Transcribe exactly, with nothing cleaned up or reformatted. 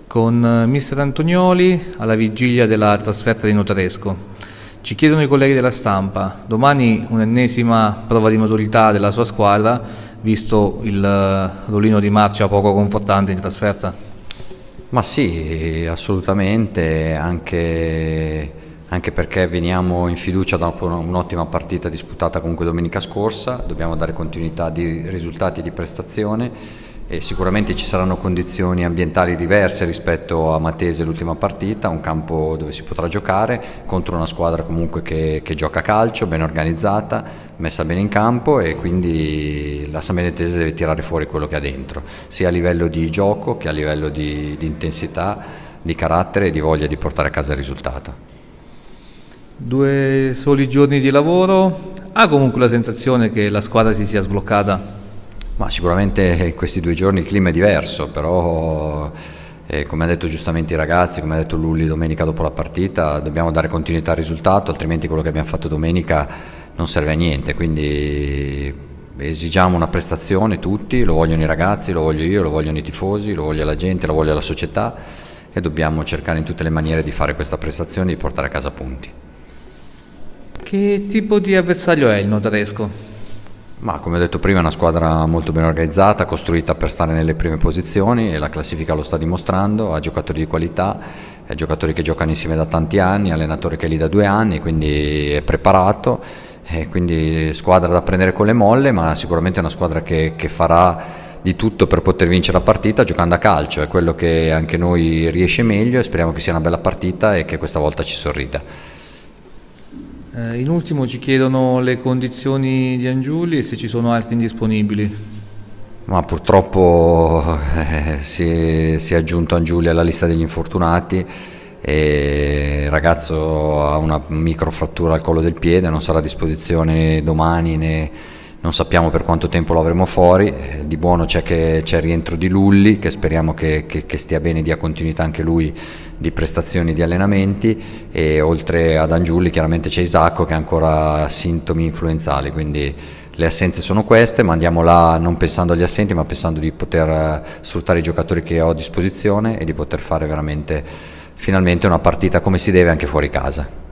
con mister Antonioli alla vigilia della trasferta di Notaresco. Ci chiedono i colleghi della stampa, domani un'ennesima prova di maturità della sua squadra, visto il ruolino di marcia poco confortante in trasferta? Ma sì, assolutamente, anche, anche perché veniamo in fiducia dopo un'ottima partita disputata comunque domenica scorsa, dobbiamo dare continuità di risultati e di prestazione. E sicuramente ci saranno condizioni ambientali diverse rispetto a Matese l'ultima partita, un campo dove si potrà giocare contro una squadra comunque che, che gioca a calcio, ben organizzata, messa bene in campo, e quindi la San Benetese deve tirare fuori quello che ha dentro, sia a livello di gioco che a livello di, di intensità, di carattere e di voglia di portare a casa il risultato. Due soli giorni di lavoro, ha comunque la sensazione che la squadra si sia sbloccata? Ma sicuramente in questi due giorni il clima è diverso, però eh, come ha detto giustamente i ragazzi, come ha detto Lulli domenica dopo la partita, dobbiamo dare continuità al risultato, altrimenti quello che abbiamo fatto domenica non serve a niente, quindi esigiamo una prestazione tutti, lo vogliono i ragazzi, lo voglio io, lo vogliono i tifosi, lo voglio la gente, lo voglio la società, e dobbiamo cercare in tutte le maniere di fare questa prestazione e di portare a casa punti. Che tipo di avversario è il Notaresco? Ma come ho detto prima è una squadra molto ben organizzata, costruita per stare nelle prime posizioni, e la classifica lo sta dimostrando, ha giocatori di qualità, ha giocatori che giocano insieme da tanti anni, allenatore che è lì da due anni, quindi è preparato, e quindi squadra da prendere con le molle, ma sicuramente è una squadra che, che farà di tutto per poter vincere la partita giocando a calcio, è quello che anche noi riesce meglio, e speriamo che sia una bella partita e che questa volta ci sorrida. In ultimo ci chiedono le condizioni di Angiuli e se ci sono altri indisponibili. Ma purtroppo eh, si, è, si è aggiunto Angiuli alla lista degli infortunati, e il ragazzo ha una microfrattura al collo del piede, non sarà a disposizione domani, né non sappiamo per quanto tempo lo avremo fuori. Di buono c'è che c'è il rientro di Lulli, che speriamo che, che, che stia bene, dia continuità anche lui di prestazioni, di allenamenti, e oltre ad Angiuli chiaramente c'è Isacco che ha ancora sintomi influenzali, quindi le assenze sono queste, ma andiamo là non pensando agli assenti, ma pensando di poter sfruttare i giocatori che ho a disposizione e di poter fare veramente finalmente una partita come si deve anche fuori casa.